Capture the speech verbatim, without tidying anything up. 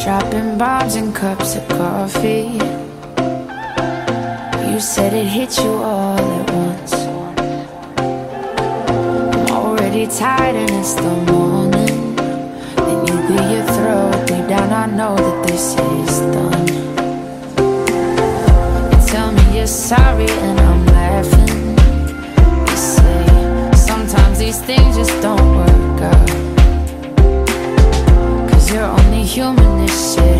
dropping bombs in cups of coffee. You said it hit you all at once. I'm already tired and it's the morning. Then you clear your throat. Deep down I know that this is done. You tell me you're sorry and I'm laughing. You say sometimes these things just don't work out, 'cause you're only human, this shit